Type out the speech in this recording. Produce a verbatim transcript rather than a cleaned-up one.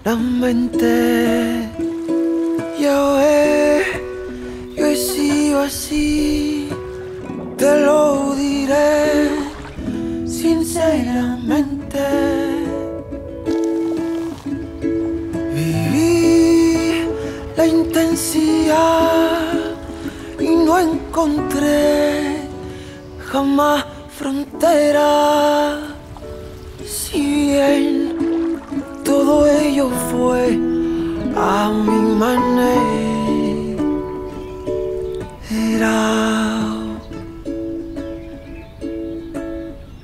la mente. Ya ves, yo he sido así, te lo diré sinceramente. Viví la intensidad y no encontré jamás frontera. Si bien todo ello fue a mi manera,